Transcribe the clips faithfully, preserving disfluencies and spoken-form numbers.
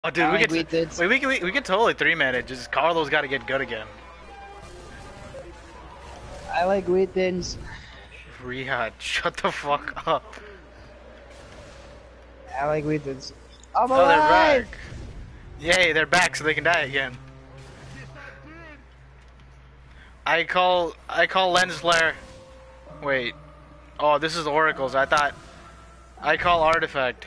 Oh, dude, I we like could we did. wait. We can we, we can totally three man it. Just Carlos got to get good again. I like Wheatons. Riyadh, shut the fuck up. I like Wheatons. I'm Oh, they're alive! back. Yay, they're back, so they can die again. I call I call lens flare. Wait. Oh, this is oracles. I thought I call artifact.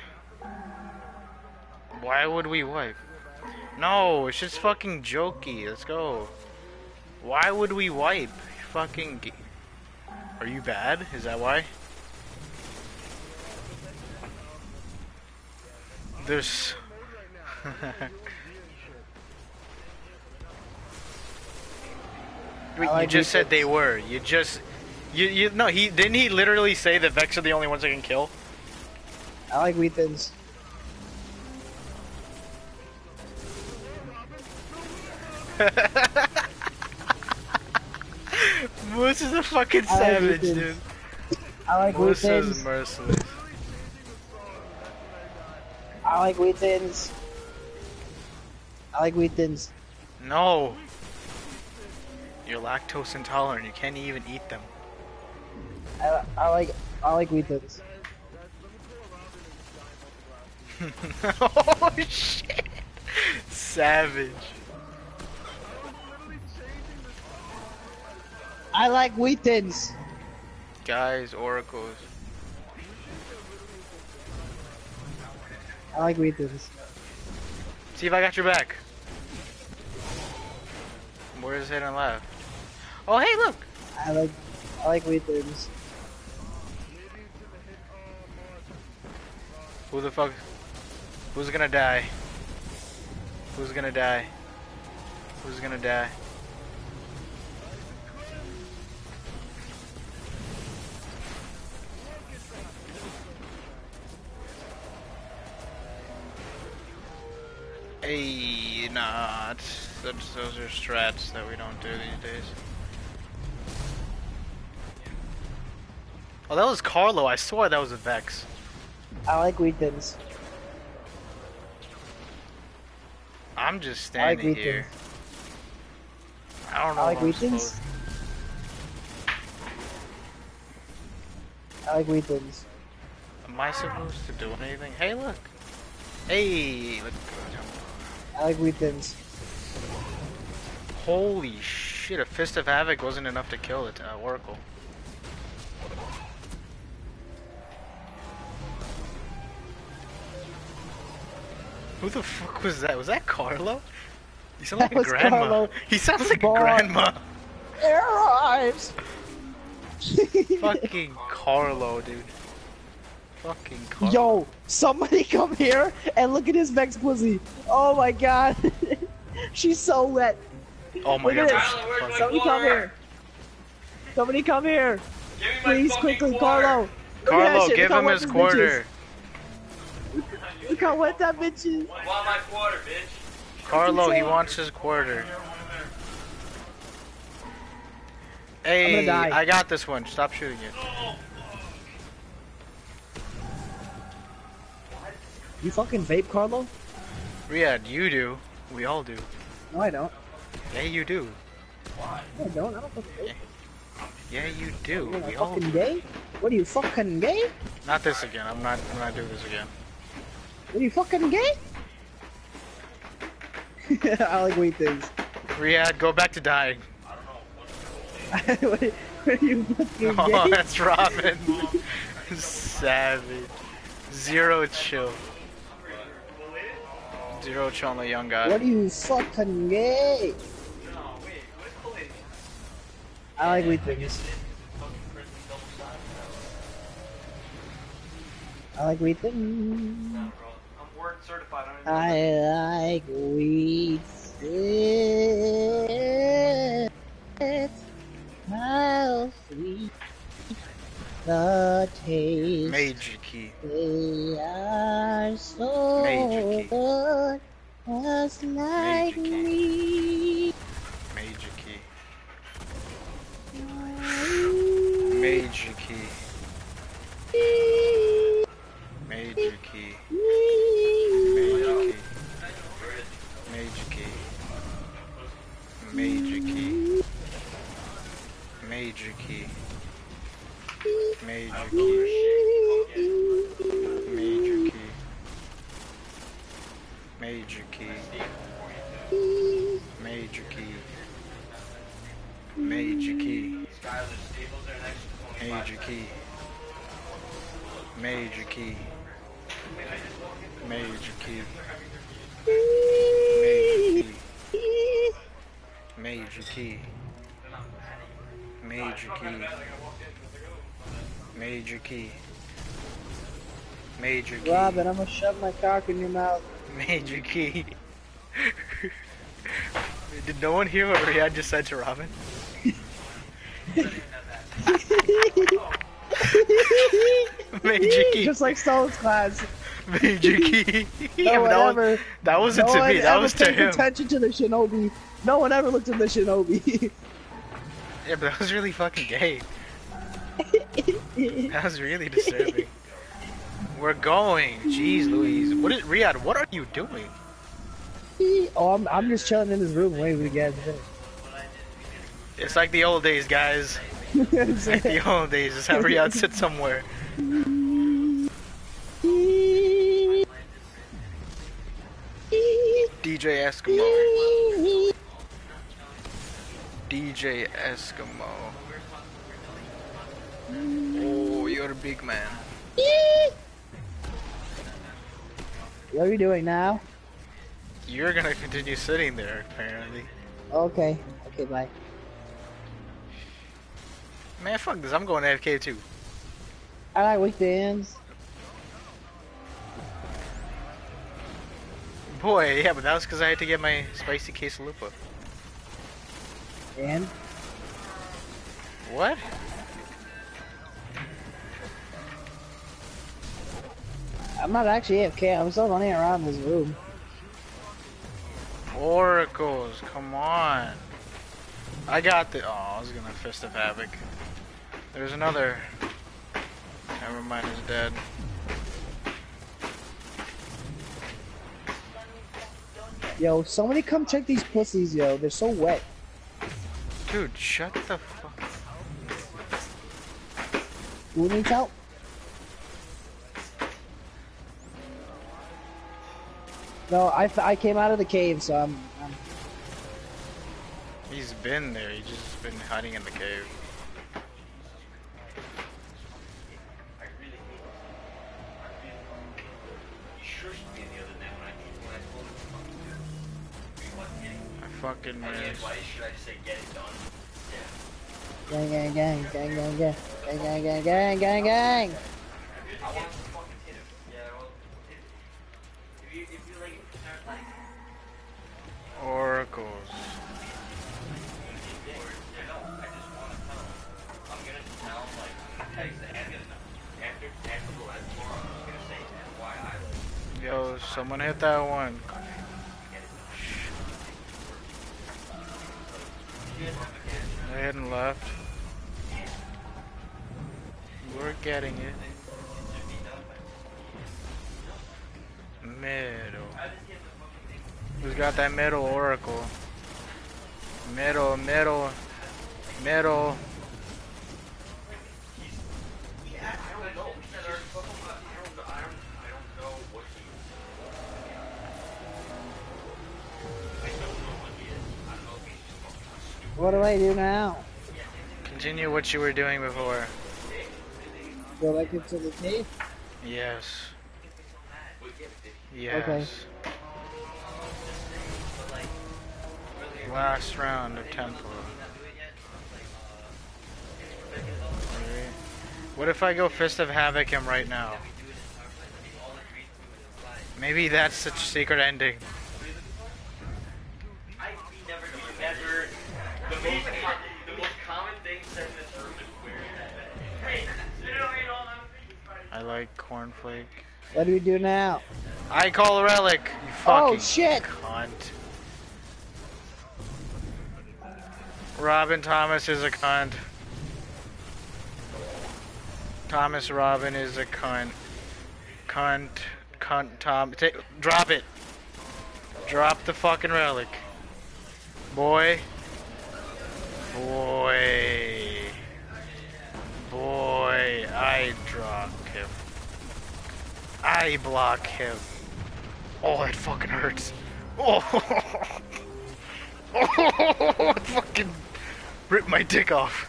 Why would we wipe? No, it's just fucking jokey. Let's go. Why would we wipe? Fucking. Are you bad? Is that why? There's. Wait, you just said they were. You just. You you no he didn't he literally say that Vex are the only ones that can kill? I like Wheatons. Moose is a fucking savage, dude. I like Moose Wheatons. is merciless. I like Wheatons. I like Wheatons. No. You're lactose intolerant. You can't even eat them. I, I like I like Wheatons. Oh shit! Savage. I like Wheatons. Guys, oracles. I like Wheatons. See if I got your back. Where's it and left? Oh hey, look! I like I like Wheatons. Who the fuck? Who's gonna die? Who's gonna die? Who's gonna die? Hey, nah, those, those are strats that we don't do these days. Oh, that was Carlo. I swore that was a Vex. I like Wheatons. I'm just I like standing here. I don't know. I like what I'm Wheatons. supposed- I like Wheatons. Am I supposed to do anything? Hey, look. Hey, look. I like Wheatons. Holy shit! A Fist of Havoc wasn't enough to kill it. Uh, Oracle. Who the fuck was that? Was that Carlo? He sounds like That a was grandma. Carlo. He sounds like Boy. a grandma. Air arrives. Fucking Carlo, dude. Fucking Carlo. Yo, somebody come here and look at his Vex pussy. Oh my god. She's so wet. Oh my Look god. at that's it. fucking- Somebody come here. Somebody come here. Give me my Please, fucking quickly, quarter. Carlo. Look at that Carlo, shit. give Look how him wet his this bitch quarter. is. Look how wet that bitch is. I want my quarter, bitch. Carlo, he insane. wants his quarter. I'm Hey, gonna die. I got this one. Stop shooting it. You fucking vape, Carlo? Riyadh, you do. We all do. No, I don't. Yeah, you do. No, I don't. I don't fucking vape. Yeah, you do. Am I We all fucking do. gay? What are you fucking gay? Not this again. I'm not. I'm not doing this again. What are you fucking gay? I like weird things. Riyadh, go back to dying. what, are, what are you fucking Oh, gay? that's Robin. Savage. Zero chill. Zero chill on the young guy. What are you fucking gay? I like weird things. I like weird things. I'm word certified. I like weed cigarettes. How sweet the taste. Major key. They are so Major key. good, just like Major key. me. Major key. Major key. Major key. Major key. Major key. Major key. Major key. Major key. Major key. Major key. Major key. Major key. Major key. Major key. Major key. Major key. Robin, I'm gonna shove my cock in your mouth. Major key. Did no one hear what Riyadh just said to Robin? Major key. Just like Stone's class. Major key. No Yeah, but one that, ever, was, that wasn't no to one me, that ever was to paid him. attention to the shinobi. No one ever looked at the shinobi. Yeah, but that was really fucking gay. That was really disturbing. We're going. Jeez Louise. What is Riyadh, what are you doing? Oh, I'm, I'm just chilling in this room waiting for you guys to finish. It's like the old days, guys. It's like the old days. Just have Riyadh sit somewhere. D J Eskimo. D J Eskimo. Oh, you're a big man. What are you doing now? You're gonna continue sitting there, apparently. Okay. Okay, bye. Man, fuck this. I'm going A F K too. I like weekends. Boy, yeah, but that was because I had to get my spicy quesalupa. And? What? I'm not actually A F K. I'm still running around this room. Oracles, come on. I got the. Oh, I was gonna Fist of Havoc. There's another. Never mind, is dead. Yo, somebody come check these pussies, yo. They're so wet. Dude, shut the fuck. Who needs help? No, I, I came out of the cave, so I'm, I'm... He's been there. He's just been hiding in the cave. I fucking missed. Gang, gang, gang, gang, gang, gang, gang, gang, gang, gang, gang, gang. Oracles. Yo, someone hit that one. They hadn't left. We're getting it. Middle. Who's got that middle oracle? Middle, middle, middle. What do I do now? Continue what you were doing before. Go back into the cave? Yes. Yes. Okay. Last round of tempo. What if I go Fist of Havoc him right now? Maybe that's such a secret ending. The most, the most common thing said in this room is weird. I like cornflake. What do we do now? I call a relic. You fucking Oh, shit. cunt. Robin Thomas is a cunt. Thomas Robin is a cunt. Cunt. Cunt Tom. Take, drop it. Drop the fucking relic. Boy. Boy. Boy. I block him. I block him. Oh, that fucking hurts. Oh, oh, it fucking ripped my dick off.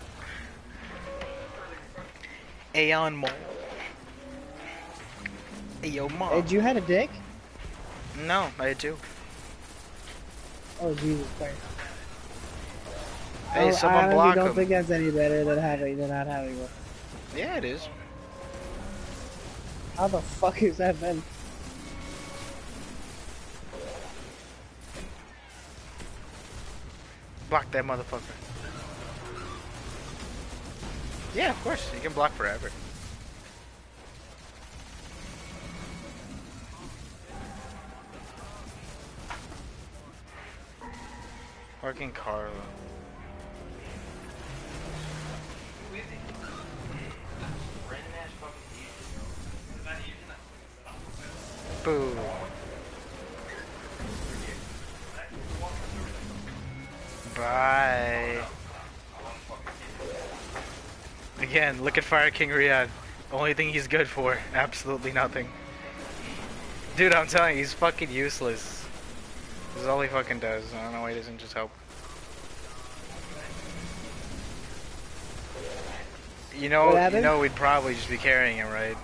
Aeon Mole. Ayo, mom. Hey, you had a dick? No, I do. Oh, Jesus Christ. Hey, I, someone I honestly block don't him. think that's any better than having than not having one. Yeah, it is. How the fuck is that then? Block that motherfucker. Yeah, of course. You can block forever. Fucking Carlo. Boo. Bye. Again, look at Fire King Riyadh. Only thing he's good for, absolutely nothing. Dude, I'm telling you, he's fucking useless. This is all he fucking does. I don't know why he doesn't just help. You know, What you happened? know, we'd probably just be carrying him, right?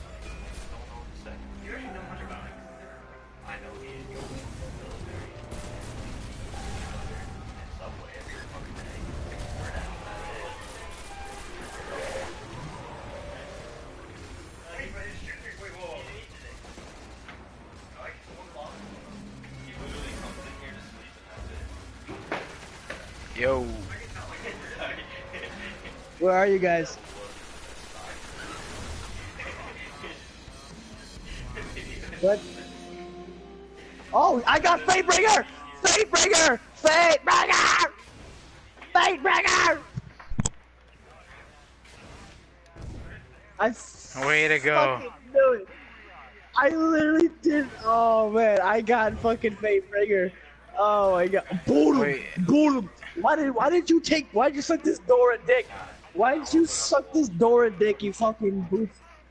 Yo. Where are you guys? What? Oh, I got Fatebringer! Fatebringer! Fatebringer! Fatebringer! I Way to go. fucking knew it. I literally did. Oh man, I got fucking Fatebringer. Oh my god. Boom! Wait. Boom! Why did why did you take why did you suck this Dora dick? Why did you suck this Dora dick, you fucking booth?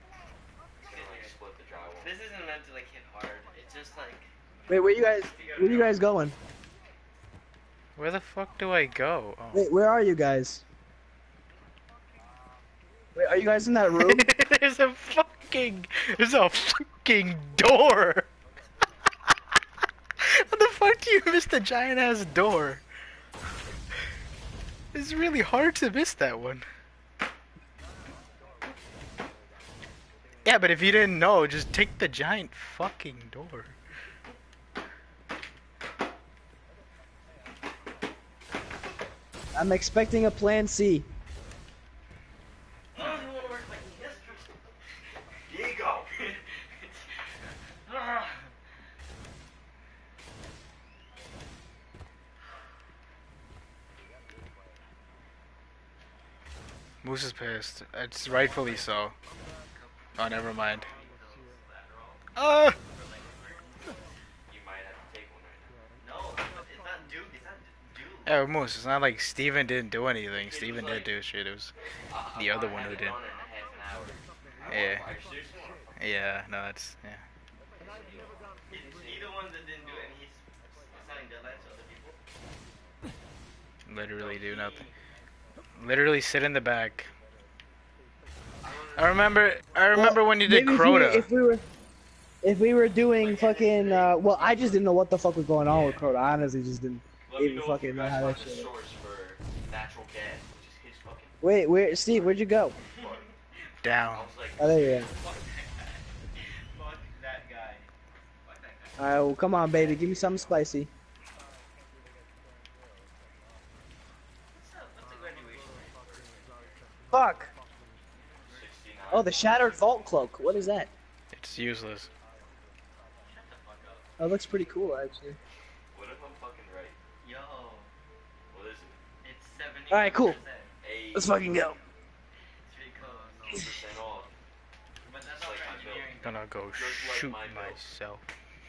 This isn't meant to like hit hard. It's just like Wait, where you guys where you guys going? Where the fuck do I go? Oh. Wait, where are you guys? Wait, are you guys in that room? There's a fucking, there's a fucking door. How the fuck do you miss the giant ass door? It's really hard to miss that one. Yeah, but if you didn't know, just take the giant fucking door. I'm expecting a plan C. Diego. Moose is pissed. It's rightfully so. Oh, never mind. Uh, You might have to take one right now. No, it's not Duke. It's not Duke. yeah, Moose, it's not like Steven didn't do anything. Steven did do shit. It was Uh, the other I one who have it did. done in a half an hour. Yeah. Are you serious? Yeah, no, it's, yeah. He's, he the one that didn't do it, and he's assigning deadlines to other people. Literally do nothing. Literally sit in the back. I remember, I remember when you did Maybe if we- Crota. If we were, if we were doing fucking, uh, well, I just didn't know what the fuck was going on with Crota. I honestly just didn't Let me even know if fucking you know guys how find that the shit. source for natural gas, which is his fucking Wait, where, Steve? Where'd you go? Down. I was like, Oh, there you are. fuck that guy. Fuck that guy. All right, well, come on, baby, give me something spicy. What's up? What's the graduation rate? Fuck. sixty-nine. Oh, the shattered vault cloak. What is that? It's useless. Shut the fuck up. Oh, it looks pretty cool, actually. What if I'm fucking right? Yo. What is it? It's seventy. All right, cool. Hey. Let's fucking go. It's pretty close. percent off. But that's all I'm engineering. gonna go Just like shoot my bill. myself.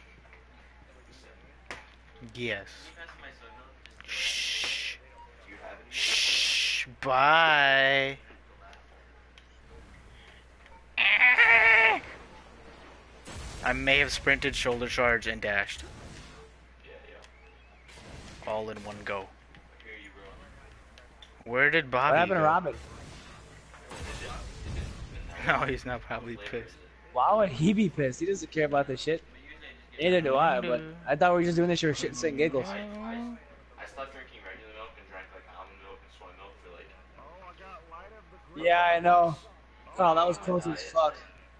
Yes. Can you pass my signal? Just Shh. do you have any? Shh. Bye. I may have sprinted, shoulder charge, and dashed. Yeah, yeah. All in one go. I hear you, bro. Where did Bobby What happened to go? Robin? No, he's not probably pissed. Why would he be pissed? He doesn't care about this shit. Neither do I, but I thought we were just doing this for shit and giggles. I, I, I stopped drinking regular milk and drank like almond milk and soy milk for like. Yeah, I know. Oh, that was close as fuck.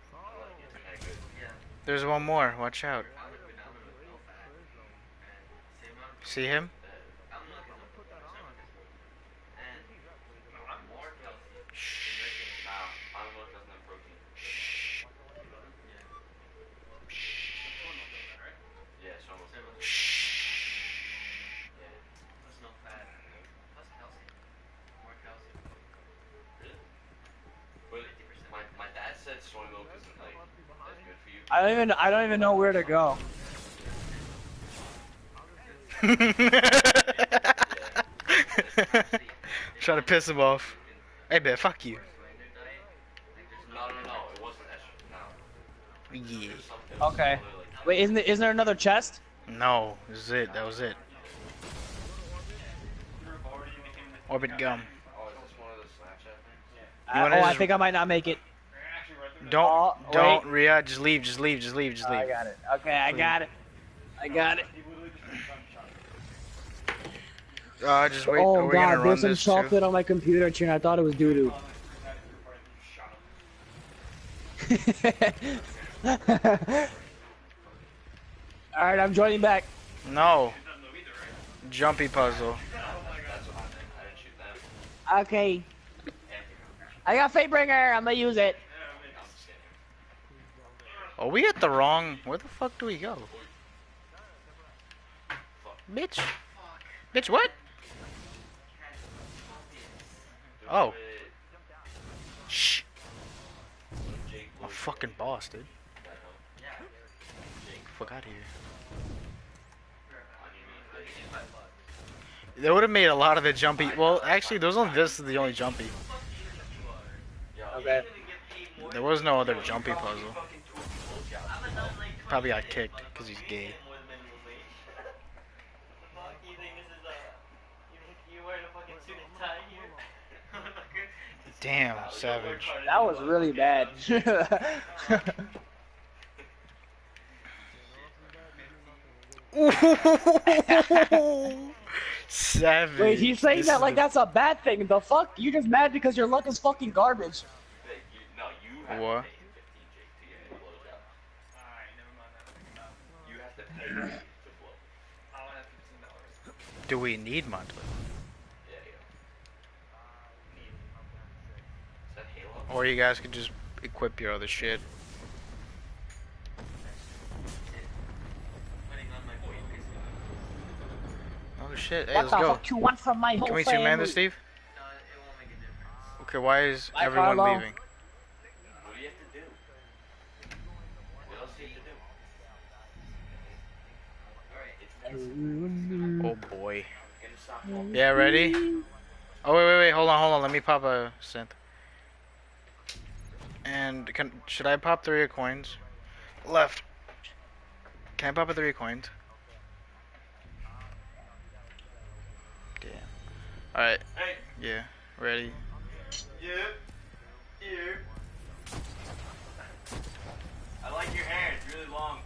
There's one more. Watch out. See him? Nah, almond milk doesn't have protein. Shh. Yeah, soy milk. Shh. Yeah. There's no fat. Plus calcium. More calcium. Really? But my, my dad said soy milk isn't like as good for you. I don't even I don't even know where to go. Try to piss him off. Hey, man, fuck you. No, no, no. It wasn't estrogen. No. Yeah. There's something. Okay. Wait, isn't there, isn't there another chest? No, this is it. That was it. Orbit gum. Oh, is this one of the Snapchat things? You Uh, wanna oh, I just- think I might not make it. Don't, Oh, don't, Riyadh. Just leave. Just leave. Just leave. Just Oh, I leave. got it. Okay, I got it. I got it. Uh, just wait. Are Oh we gonna god, run there's some this too? chocolate on my computer, Chin. I thought it was doo doo. Alright, I'm joining back. No. Jumpy puzzle. That's what I think. I didn't shoot them. Okay. I got Fatebringer. I'm gonna use it. I'm just kidding. Oh, we at the wrong. Where the fuck do we go? Bitch. Bitch, what? Oh. Shh. Jake A fucking boss, dude. Fuck out of here. They would have made a lot of the jumpy. Well, actually, there was only this is the only jumpy. Okay. There was no other jumpy puzzle. Probably got kicked because he's gay. Damn, savage. That was really bad. Savage. Wait, he's saying This that is like the- that's a bad thing. The fuck? You're just mad because your luck is fucking garbage. No, you have What? to pay fifteen Jake to get a blowjob. You have to pay to blow. Do we need monthly? Yeah, yeah. Is that Halo? Or you guys could just equip your other shit. Oh shit, hey, What let's the go. fuck you want from my whole Can we family? two-man this, Steve? Okay, why is Bye, everyone Carlo. leaving? What do you have to do? What else do you have to do? Alright, it's Oh boy. gonna stop walking. Yeah, ready? Oh wait, wait, wait, hold on, hold on. Let me pop a synth. And can should I pop three of coins? Left. Can I pop a three of coins? Damn. All right. Hey! Yeah. Ready. Yeah. Here. I like your hair, it's really long.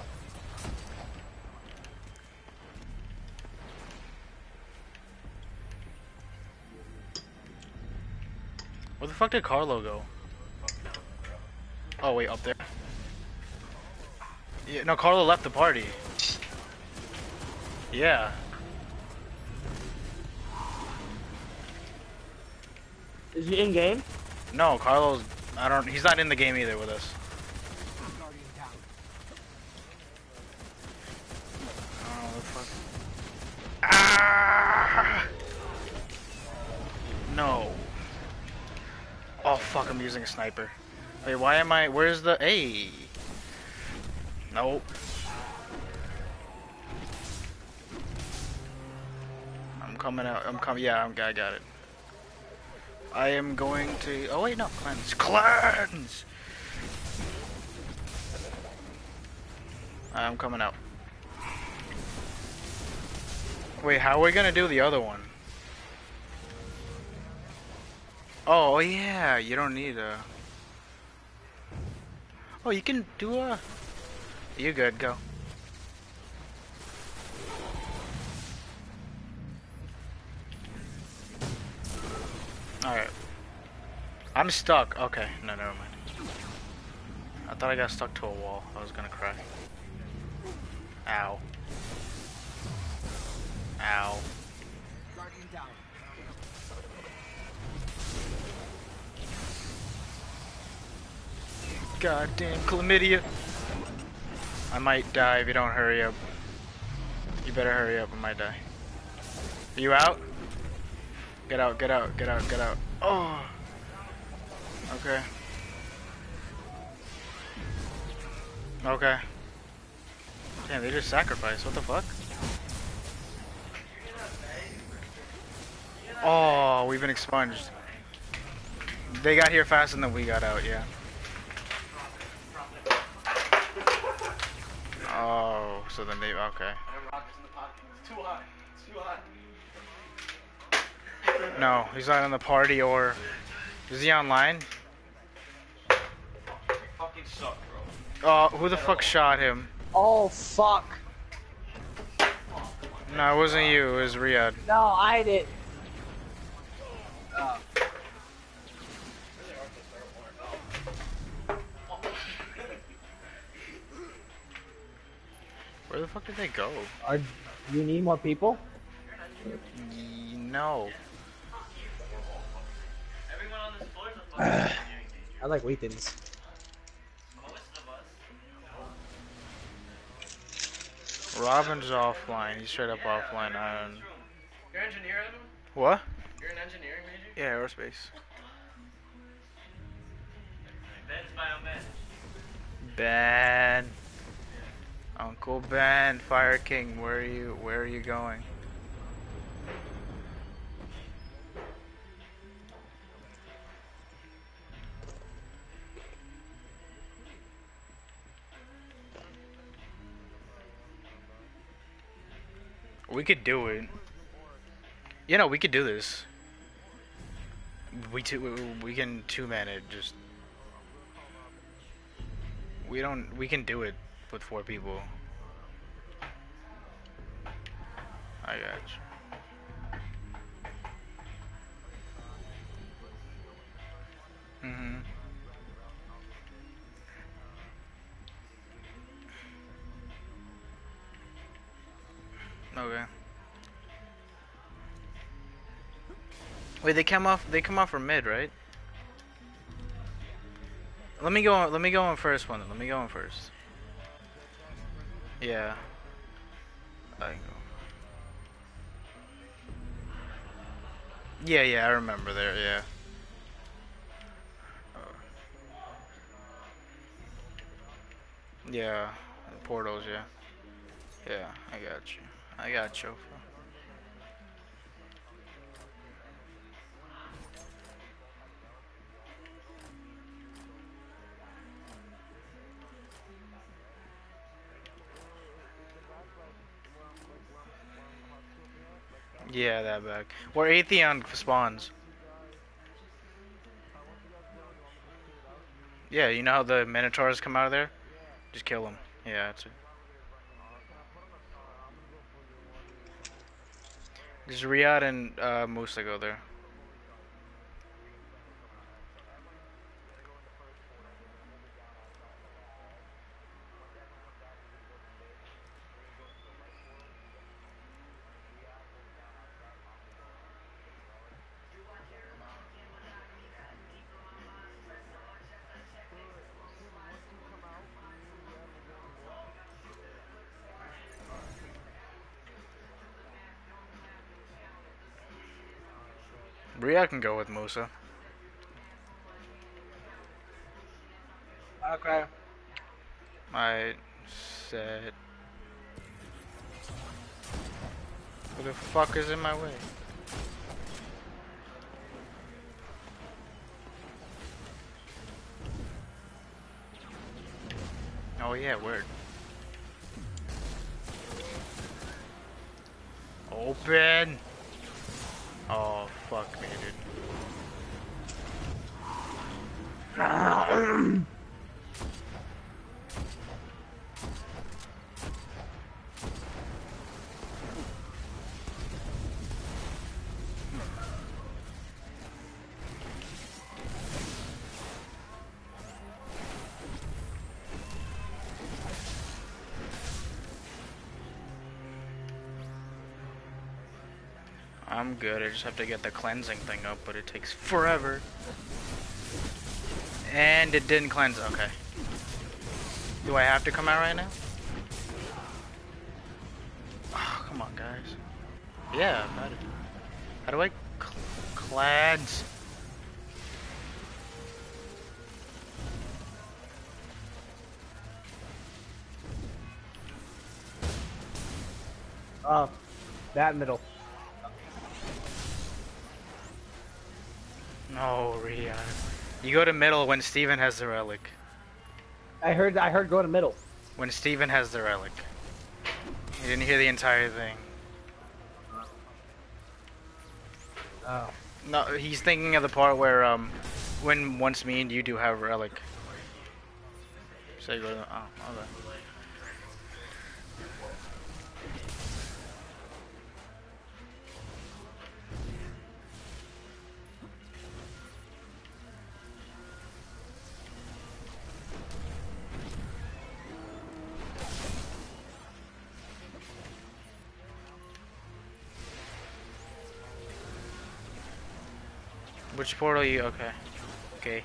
Where the fuck did Carlo go? Oh wait, up there. Yeah, no, Carlo left the party. Yeah. Is he in game? No, Carlo's. I don't. He's not in the game either with us. Oh, the fuck. Ah! No. Oh fuck! I'm using a sniper. Wait, why am I? Where's the? Hey. Nope. I'm coming out. I'm coming. Yeah, I'm. I got it. I am going to. Oh wait, no, cleanse. Cleanse. I'm coming out. Wait, how are we gonna do the other one? Oh yeah, you don't need a. Oh, you can do a. You good? Go. All right. I'm stuck. Okay, no, never mind. I thought I got stuck to a wall. I was gonna cry. Ow. Ow. Goddamn chlamydia. I might die if you don't hurry up. You better hurry up, I might die. Are you out? Get out, get out, get out, get out. Oh. Okay. Okay. Damn, they just sacrificed. What the fuck? Oh, we've been expunged. They got here faster than we got out, yeah. Oh, so then they, okay. No, he's not in the party, or is he online? Fucking suck, bro. Oh, who the fuck shot him? Oh fuck. No, it wasn't you, it was Riyadh. No, I did. Uh. Where the fuck did they go? Are you need more people? Y no. Everyone on this floor is a fucking engineering major. I like Weathens. Most of us. Robin's offline. He's straight up offline. On. You're an engineer, Adam? What? You're an engineering major? Yeah, aerospace. Ben's my own Ben. Ben. Uncle Ben, Fire King, where are you? Where are you going? We could do it. You know, we could do this. We two, we can two man it. Just we don't. We can do it with four people. I got you. Mhm. Okay. Wait, they come off. They come off from mid, right? Let me go. On, let me go on first one. Let me go on first. Yeah. I go. Yeah, yeah, I remember there. Yeah. Yeah, portals. Yeah. Yeah, I got you. I got you. Yeah, that back. Where Atheon spawns. Yeah, you know how the Minotaurs come out of there? Just kill them. Yeah, that's it. There's Riyadh and uh, Musa go there. Riyadh can go with Musa. Okay. I said. Who the fuck is in my way? Oh yeah, word. Open. Oh fuck me, dude. I'm good, I just have to get the cleansing thing up, but it takes forever. And it didn't cleanse, okay. Do I have to come out right now? Oh, come on, guys. Yeah, how do, how do I cl cleanse? Oh, that middle. No, Rhea. You go to middle when Steven has the relic. I heard. I heard. Go to middle. When Steven has the relic. You didn't hear the entire thing. Oh. No, he's thinking of the part where, um, when once me and you do have relic. So you go to the, oh, okay. Which portal you? Okay. Okay.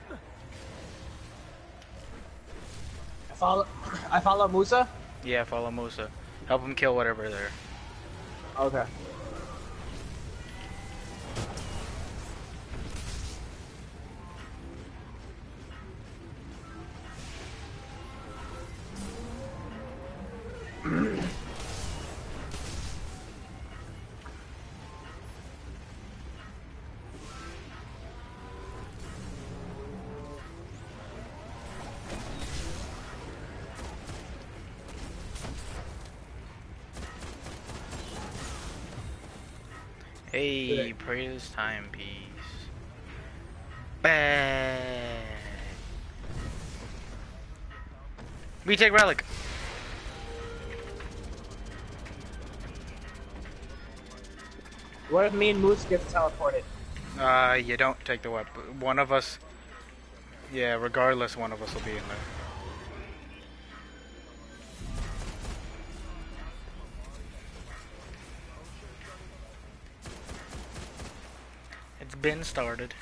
I follow. I follow Musa. Yeah, follow Musa. Help him kill whatever there. Okay. Hey, praise timepiece. Bang. We take relic. What if me and Moose gets teleported? Uh, you don't take the weapon. One of us. Yeah, regardless, one of us will be in there. It's been started.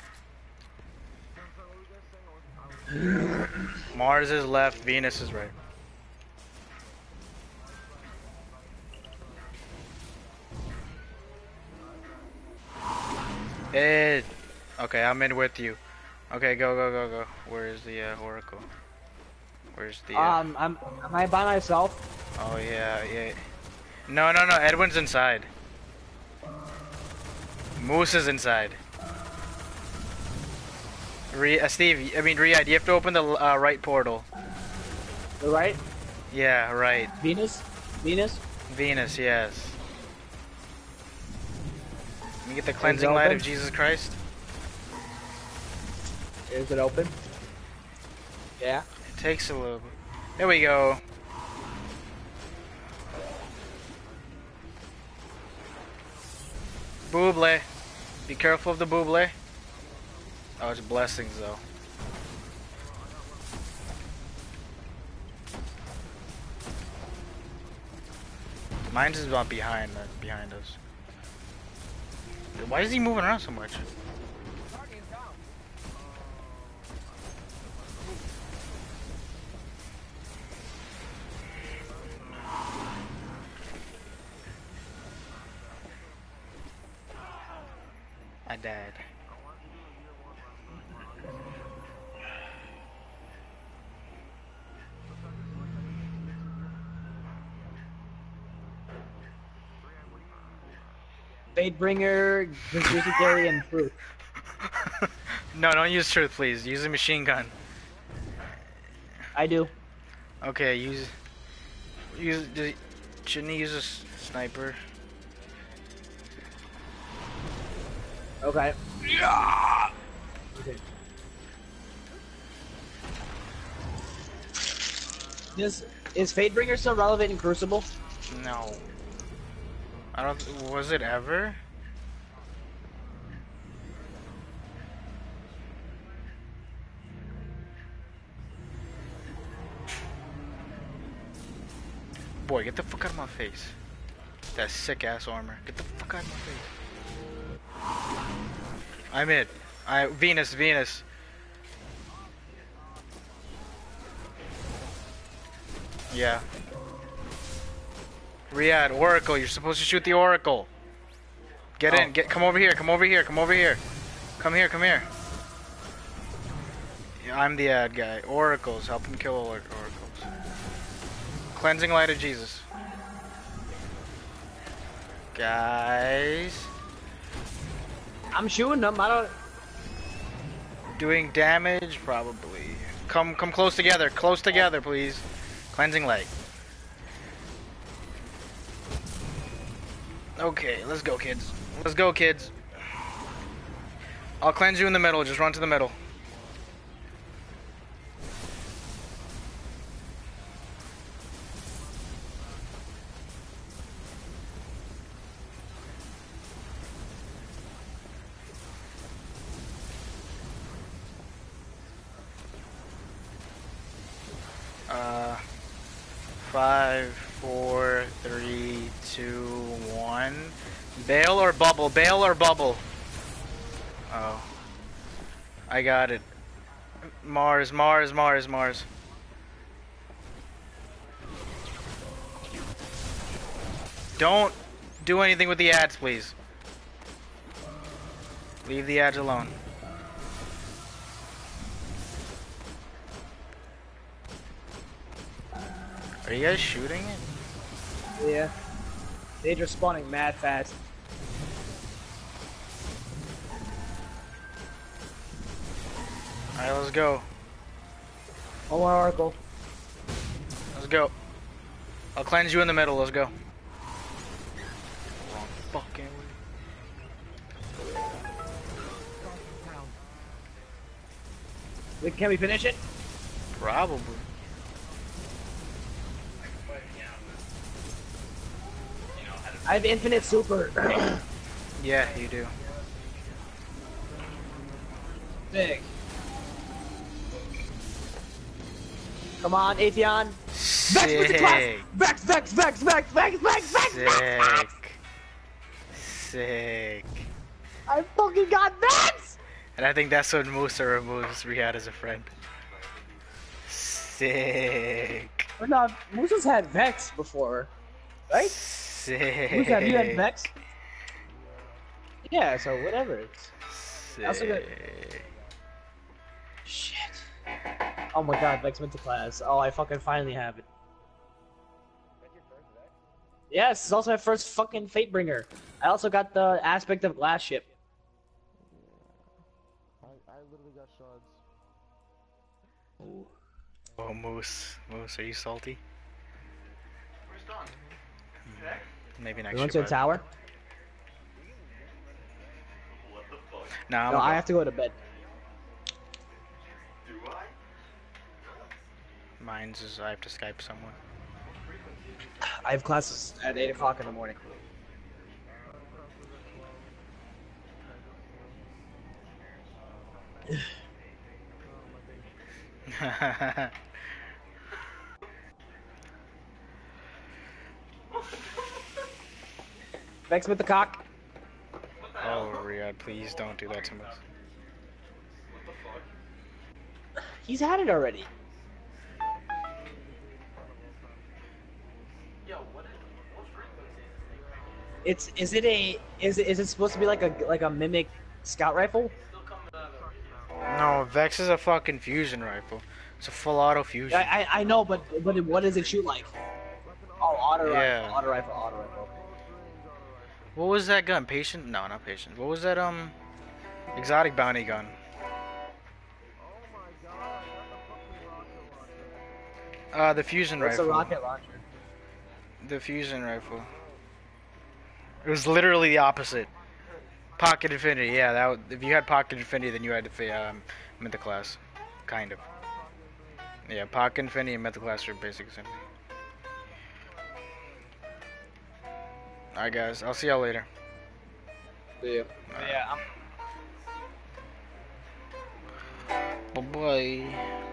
Mars is left, Venus is right. Ed. Okay, I'm in with you. Okay, go, go, go, go. Where is the uh, oracle? Where's the? Uh... Um, I'm. Am I by myself? Oh yeah, yeah. No, no, no. Edwin's inside. Moose is inside. Re uh, Steve, I mean Riyadh, you have to open the uh, right portal. The right? Yeah, right. Venus? Venus? Venus, yes. You get the cleansing light of Jesus Christ. Is it open? Yeah. It takes a little bit. There we go. Booble. Be careful of the booble. Oh, it's blessings though. Mine's is not behind uh, behind us. Why is he moving around so much? I died. Baitbringer, Juicy and Fruit. No, don't use truth, please. Use a machine gun. I do. Okay, use. Use. Shouldn't he use a s- sniper? Okay. Yeah. Okay. This is Fatebringer still relevant in Crucible? No. I don't. Was it ever? Boy, get the fuck out of my face. That sick ass armor. Get the fuck out of my face. I'm in. I Venus, Venus. Yeah. Riyadh, Oracle, you're supposed to shoot the Oracle. Get Oh. in, get come over here, come over here, come over here. Come here, come here. Yeah, I'm the ad guy. Oracles, help him kill or oracles. Cleansing light of Jesus. Guys. I'm shooting them. I don't. Doing damage, probably. Come come close together, close together, please. Cleansing light. Okay, let's go, kids. Let's go, kids. I'll cleanse you in the middle. Just run to the middle. Uh, five, four, three, two, one. Bail or bubble? Bail or bubble? Oh. I got it. Mars, Mars, Mars, Mars. Don't do anything with the ads, please. Leave the ads alone. Are you guys shooting it? Yeah. They're just spawning mad fast. Alright, let's go. Oh, one Oracle. Let's go. I'll cleanse you in the middle, let's go. Wrong fucking way. Wait, can we finish it? Probably. I have infinite super. Yeah, you do. Big. Come on, Atheon. Vex with the class. Sick. Vex, Vex, Vex, Vex, Vex, Vex, Vex, Vex. Sick. Sick. I fucking got Vex. And I think that's when Musa removes Riyadh as a friend. Sick. Or no, Musa's had Vex before, right? Sick. Musa, have you had Vex? Yeah, so whatever. It's... Sick. also got- Shit. Oh my god, Vex went to class. Oh, I fucking finally have it. Yes, it's also my first fucking Fatebringer. I also got the aspect of glass ship. I, I literally got shards. Oh, Moose. Moose, are you salty? Where's Don? Maybe We next went to year. the tower? What the fuck? Nah, I'm No, gonna I go. have to go to bed. Do I? Mine's is I have to Skype someone. I have classes at eight o'clock in the morning. Vex with the cock. Oh, Riyadh, please don't do that to us. What the fuck? He's had it already. Yo, what is what frequency is this thing? It's is it a is it is it supposed to be like a like a mimic scout rifle? Still coming out of No, Vex is a fucking fusion rifle. It's a full auto fusion. I I, I know, but but what does it shoot like? Oh, auto Yeah. rifle, auto rifle, auto rifle. What was that gun? Patient? No, not patient. What was that, um, exotic bounty gun? Uh, the fusion It's a rifle. rocket launcher. The fusion rifle. It was literally the opposite. Pocket Infinity, yeah. That would, if you had Pocket Infinity, then you had to fi- um, Mythic Class, kind of. Yeah, Pocket Infinity and Mythic Class are basic same thing. All right, guys. I'll see y'all later. Yeah. Yeah, I'm Bye bye.